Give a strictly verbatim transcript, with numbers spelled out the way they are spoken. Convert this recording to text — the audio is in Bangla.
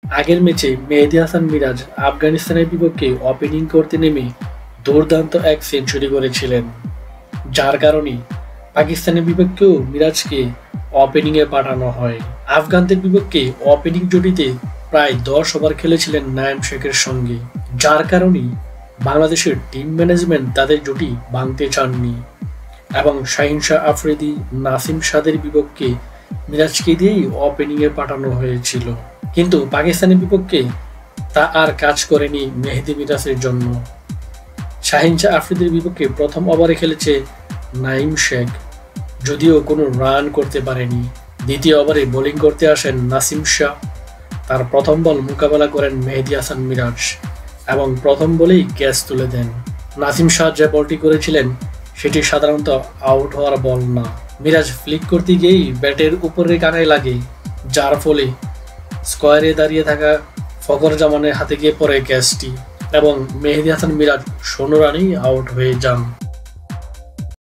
আগের ম্যাচে মেহেদী হাসান মিরাজ আফগানিস্তানের বিপক্ষে ওপেনিং করতে নেমে দুর্দান্ত এক সেঞ্চুরি করেছিলেন, যার কারণে পাকিস্তানের বিপক্ষেও মিরাজকে ওপেনিংয়ে পাঠানো হয়। আফগানদের বিপক্ষে ওপেনিং জুটিতে প্রায় দশ ওভার খেলেছিলেন নাইম শেখের সঙ্গে, যার কারণে বাংলাদেশের টিম ম্যানেজমেন্ট তাদের জুটি ভাঙতে চাননি এবং শাহিন শাহ আফ্রিদি, নাসিম শাহদের বিপক্ষে মিরাজকে দিয়েই ওপেনিংয়ে পাঠানো হয়েছিল। কিন্তু পাকিস্তানের বিপক্ষে তা আর কাজ করেনি মেহেদী মিরাজের জন্য। শাহিন শাহ আফ্রিদির বিপক্ষে প্রথম ওভারে খেলেছে নাইম শেখ, যদিও কোনো রান করতে পারেনি। দ্বিতীয় ওভারে বোলিং করতে আসেন নাসিম শাহ, তার প্রথম বল মোকাবেলা করেন মেহেদী হাসান মিরাজ এবং প্রথম বলেই ক্যাচ তুলে দেন। নাসিম শাহ যে বলটি করেছিলেন সেটি সাধারণত আউট হওয়ার বল না, মিরাজ ফ্লিক করতে গিয়েই ব্যাটের উপরে কানায় লাগে, যার ফলে স্কোয়ারে দাঁড়িয়ে থাকা ফখর জামানের হাতে গিয়ে পড়ে ক্যাচটি এবং মেহেদী হাসান মিরাজ ষোলো রানেই আউট হয়ে যান।